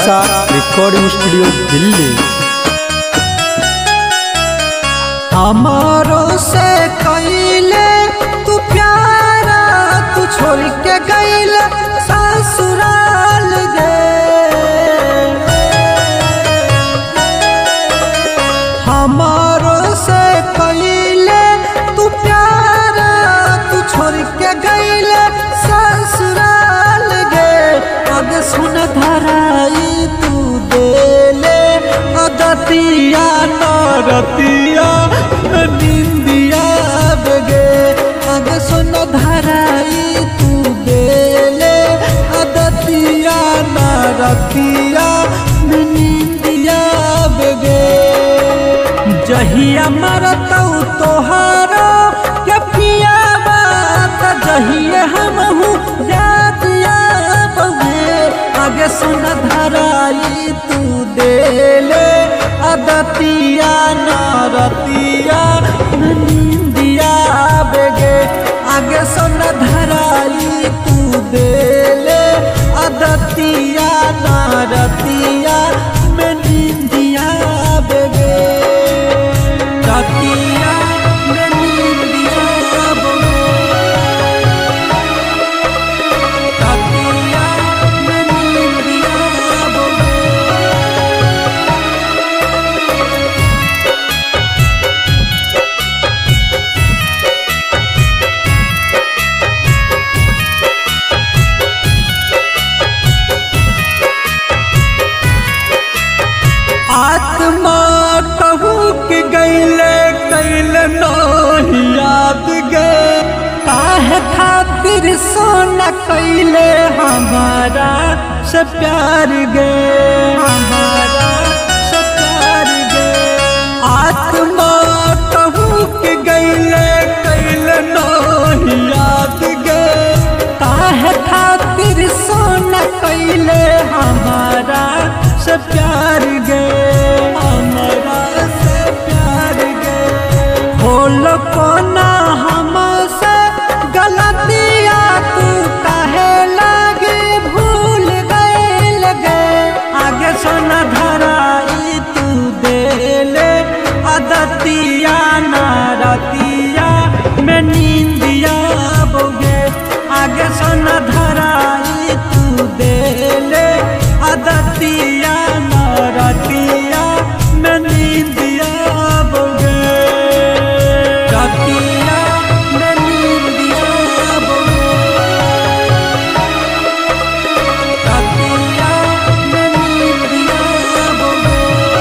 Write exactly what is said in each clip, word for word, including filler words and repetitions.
बरसा recording studio Delhi. हमारो से कइले तू प्यारा, तू छोड़ के गइल ससुराल गे। हमारो से कइले तू प्यारा, तू छोड़ के गइल ससुराल गे। अब सुन धराई तू देले अदतिया नरतिया निंदिया बगे। अब सुन धराई तू देले अदतिया नरतिया निंदिया बगे। जहिया मरतौ तोहारो के पिया बात, जहिया हमहू यादिया बगे। आगे सुन धराई तू देले अदतिया नरतिया निंदिया बेगे। आगे सुन धराई तू देले अदतिया नरतिया में निंदिया बेगे। रतिया में निंदिया बेगे, रतिया में निंदिया बेगे। आत्मा कहू के गैले कैल नहीं याद गे। काहे खातिर सोना कैले हमारा से प्यार गे, हमारा से प्यार गे। आत्मा कहू के गैले कैल नहीं याद गे। काहे खातिर सोना कैले हमारा से प्यार गे, हमारा से प्यार गे। होल कोना हमसे गलतिया, तू काहे लागे भूल गए लगे। आगे सुन धराई तू देले अदतिया नरतिया में निंदिया बोगे। आगे सुन धराई तू देले अदतिया नरतिया में निंदिया बोगे। रतिया में निंदिया बोगे, रतिया में निंदिया बोगे।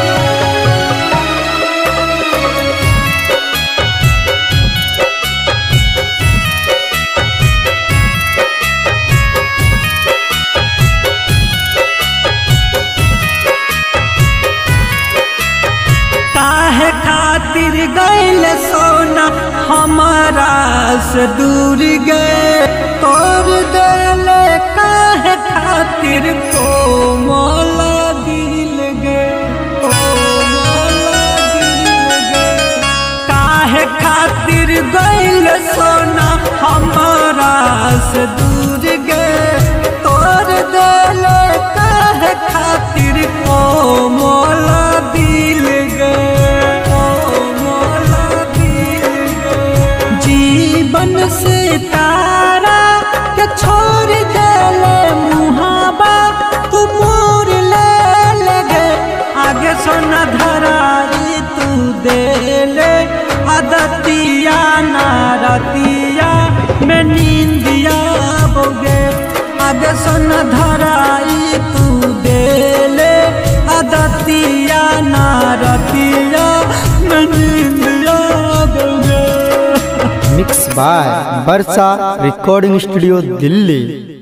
काहे खातिर गइल सोना हमारा से दूर गए। तोर देले काहे खातिर कोमल दिल गे, कोमल दिल गे। काहे खातिर गइल सोना हमारा से दूर गए। तोर देले काहे खातिर कोमल दिल गे, कोमल दिल गे। जीवन से तारा के छोड़ देले मुहाबा तू मोर ले लगे। आगे सुन धराई तू देले अदतिया नरतिया में निंदिया बोगे। आगे सुन धराई तू देले अदतिया नरतिया में निंदिया बोगे। Mix by Barsa recording studio Delhi.